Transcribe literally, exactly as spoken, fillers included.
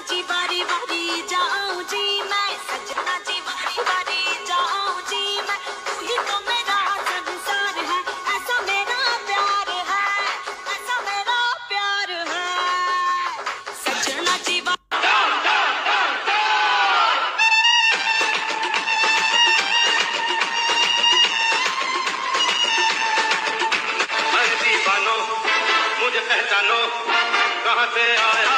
जी बारी बारी जाऊं जी मैं, सजना जी बारी बारी जाऊं जी मैं, तू ही तो मेरा संसार है, ऐसा मेरा प्यार है, ऐसा मेरा प्यार है, सजना जी बारी। मुझे पहचानो कहाँ से आया